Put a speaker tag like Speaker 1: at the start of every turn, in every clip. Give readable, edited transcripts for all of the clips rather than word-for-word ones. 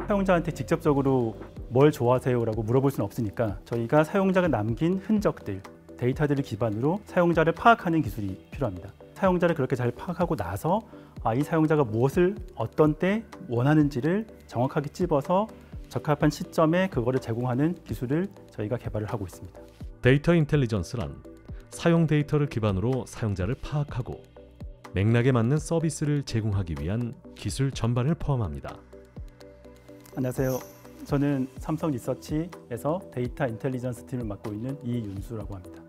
Speaker 1: 사용자한테 직접적으로 뭘 좋아하세요 라고 물어볼 수는 없으니까 저희가 사용자가 남긴 흔적들, 데이터들을 기반으로 사용자를 파악하는 기술이 필요합니다. 사용자를 그렇게 잘 파악하고 나서 이 사용자가 무엇을 어떤 때 원하는지를 정확하게 찝어서 적합한 시점에 그거를 제공하는 기술을 저희가 개발을 하고 있습니다.
Speaker 2: 데이터 인텔리전스란 사용 데이터를 기반으로 사용자를 파악하고 맥락에 맞는 서비스를 제공하기 위한 기술 전반을 포함합니다.
Speaker 1: 안녕하세요. 저는 삼성 리서치에서 데이터 인텔리전스 팀을 맡고 있는 이윤수라고 합니다.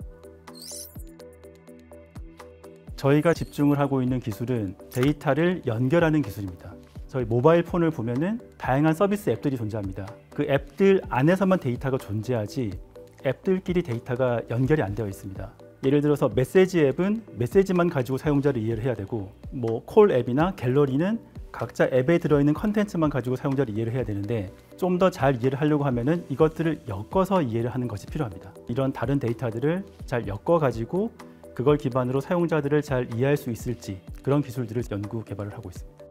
Speaker 1: 저희가 집중을 하고 있는 기술은 데이터를 연결하는 기술입니다. 저희 모바일 폰을 보면은 다양한 서비스 앱들이 존재합니다. 그 앱들 안에서만 데이터가 존재하지 앱들끼리 데이터가 연결이 안 되어 있습니다. 예를 들어서 메시지 앱은 메시지만 가지고 사용자를 이해를 해야 되고 콜 앱이나 갤러리는 각자 앱에 들어있는 컨텐츠만 가지고 사용자를 이해를 해야 되는데 좀 더 잘 이해를 하려고 하면은 이것들을 엮어서 이해를 하는 것이 필요합니다. 이런 다른 데이터들을 잘 엮어 가지고 그걸 기반으로 사용자들을 잘 이해할 수 있을지 그런 기술들을 연구 개발을 하고 있습니다.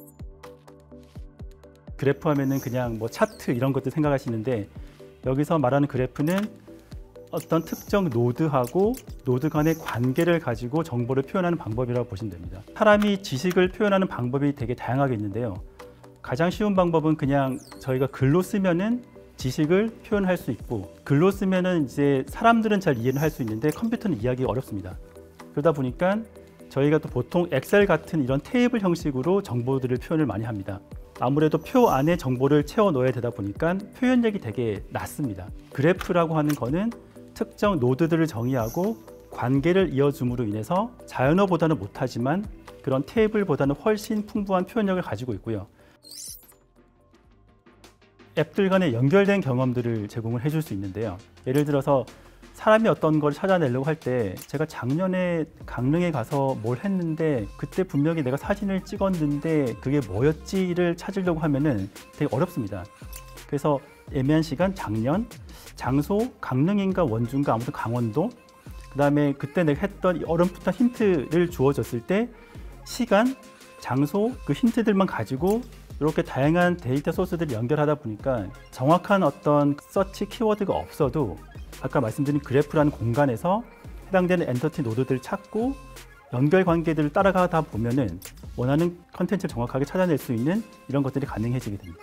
Speaker 1: 그래프 하면은 그냥 차트 이런 것들 생각하시는데 여기서 말하는 그래프는 어떤 특정 노드하고 노드 간의 관계를 가지고 정보를 표현하는 방법이라고 보시면 됩니다. 사람이 지식을 표현하는 방법이 되게 다양하게 있는데요. 가장 쉬운 방법은 그냥 저희가 글로 쓰면은 지식을 표현할 수 있고 글로 쓰면은 이제 사람들은 잘 이해를 할 수 있는데 컴퓨터는 이해하기 어렵습니다. 그러다 보니까 저희가 또 보통 엑셀 같은 이런 테이블 형식으로 정보들을 표현을 많이 합니다. 아무래도 표 안에 정보를 채워 넣어야 되다 보니까 표현력이 되게 낮습니다. 그래프라고 하는 거는 특정 노드들을 정의하고 관계를 이어줌으로 인해서 자연어보다는 못하지만 그런 테이블보다는 훨씬 풍부한 표현력을 가지고 있고요. 앱들 간에 연결된 경험들을 제공을 해줄 수 있는데요. 예를 들어서 사람이 어떤 걸 찾아내려고 할 때 제가 작년에 강릉에 가서 뭘 했는데 그때 분명히 내가 사진을 찍었는데 그게 뭐였지를 찾으려고 하면은 되게 어렵습니다. 그래서 애매한 시간, 작년, 장소, 강릉인가 원주인가 아무튼 강원도, 그 다음에 그때 내가 했던 어렴풋한 힌트를 주어졌을 때 시간, 장소, 그 힌트들만 가지고 이렇게 다양한 데이터 소스들을 연결하다 보니까 정확한 어떤 서치 키워드가 없어도 아까 말씀드린 그래프라는 공간에서 해당되는 엔터티 노드들을 찾고 연결 관계들을 따라가다 보면은 원하는 컨텐츠를 정확하게 찾아낼 수 있는 이런 것들이 가능해지게 됩니다.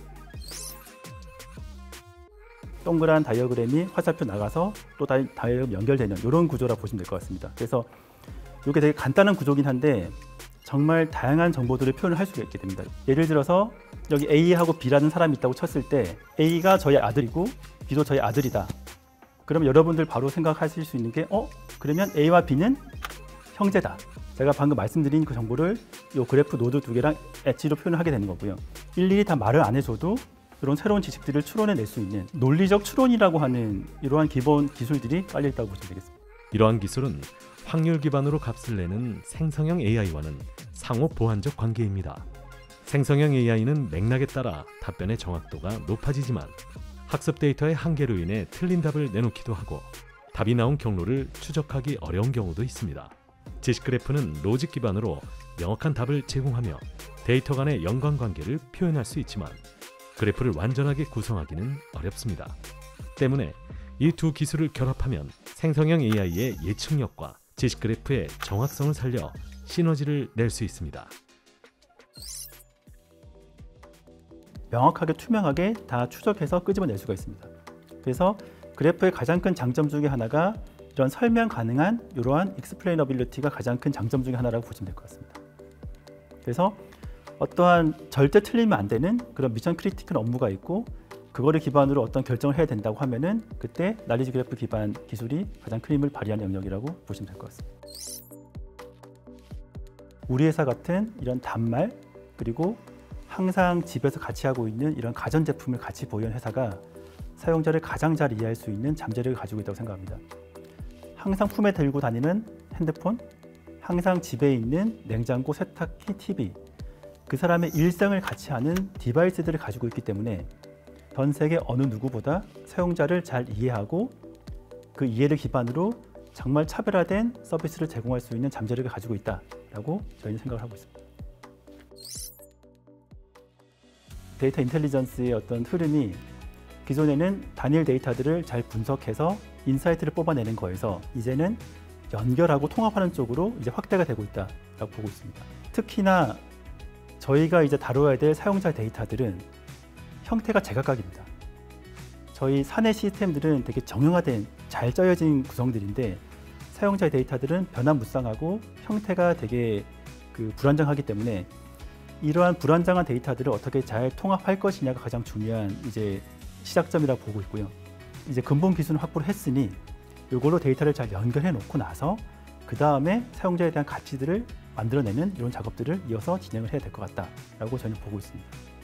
Speaker 1: 동그란 다이어그램이 화살표 나가서 또 다이어그램 연결되는 이런 구조라 보시면 될 것 같습니다. 그래서 이게 되게 간단한 구조긴 한데 정말 다양한 정보들을 표현을 할 수가 있게 됩니다. 예를 들어서 여기 A하고 B라는 사람이 있다고 쳤을 때 A가 저희 아들이고 B도 저희 아들이다. 그러면 여러분들 바로 생각하실 수 있는 게 그러면 A와 B는 형제다. 제가 방금 말씀드린 그 정보를 이 그래프 노드 두 개랑 엣지로 표현을 하게 되는 거고요. 일일이 다 말을 안 해줘도 이런 새로운 지식들을 추론해낼 수 있는 논리적 추론이라고 하는 이러한 기본 기술들이 깔려 있다고 보시면 되겠습니다.
Speaker 2: 이러한 기술은 확률 기반으로 값을 내는 생성형 AI와는 상호 보완적 관계입니다. 생성형 AI는 맥락에 따라 답변의 정확도가 높아지지만 학습 데이터의 한계로 인해 틀린 답을 내놓기도 하고 답이 나온 경로를 추적하기 어려운 경우도 있습니다. 지식 그래프는 로직 기반으로 명확한 답을 제공하며 데이터 간의 연관관계를 표현할 수 있지만 그래프를 완전하게 구성하기는 어렵습니다. 때문에 이 두 기술을 결합하면 생성형 AI의 예측력과 지식 그래프의 정확성을 살려 시너지를 낼 수 있습니다.
Speaker 1: 명확하게 투명하게 다 추적해서 끄집어낼 수가 있습니다. 그래서 그래프의 가장 큰 장점 중에 하나가 이런 설명 가능한 이러한 익스플레이너빌리티가 가장 큰 장점 중에 하나라고 보시면 될 것 같습니다. 그래서 어떠한 절대 틀리면 안 되는 그런 미션 크리티컬 업무가 있고 그거를 기반으로 어떤 결정을 해야 된다고 하면은 그때 나리지 그래프 기반 기술이 가장 큰 힘을 발휘하는 영역이라고 보시면 될 것 같습니다. 우리 회사 같은 이런 단말 그리고 항상 집에서 같이 하고 있는 이런 가전제품을 같이 보유한 회사가 사용자를 가장 잘 이해할 수 있는 잠재력을 가지고 있다고 생각합니다. 항상 품에 들고 다니는 핸드폰, 항상 집에 있는 냉장고, 세탁기, TV 그 사람의 일상을 같이 하는 디바이스들을 가지고 있기 때문에 전 세계 어느 누구보다 사용자를 잘 이해하고 그 이해를 기반으로 정말 차별화된 서비스를 제공할 수 있는 잠재력을 가지고 있다라고 저희는 생각을 하고 있습니다. 데이터 인텔리전스의 어떤 흐름이 기존에는 단일 데이터들을 잘 분석해서 인사이트를 뽑아내는 거에서 이제는 연결하고 통합하는 쪽으로 이제 확대가 되고 있다라고 보고 있습니다. 특히나 저희가 이제 다뤄야 될 사용자 데이터들은 형태가 제각각입니다. 저희 사내 시스템들은 되게 정형화된 잘 짜여진 구성들인데 사용자 데이터들은 변화무쌍하고 형태가 되게 불안정하기 때문에 이러한 불안정한 데이터들을 어떻게 잘 통합할 것이냐가 가장 중요한 이제 시작점이라고 보고 있고요. 이제 근본 기술을 확보를 했으니 이걸로 데이터를 잘 연결해 놓고 나서 그 다음에 사용자에 대한 가치들을 만들어내는 이런 작업들을 이어서 진행을 해야 될 것 같다라고 저는 보고 있습니다.